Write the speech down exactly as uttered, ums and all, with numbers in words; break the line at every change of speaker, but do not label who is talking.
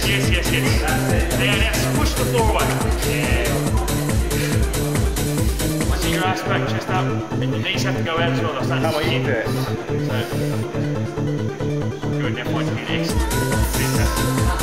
yes, yes, yes. Now, now, push the floor away. Yeah. Once you get your ass back, chest up, and your knees have to go out as well. Come on, you do it. So, good, now point to your next.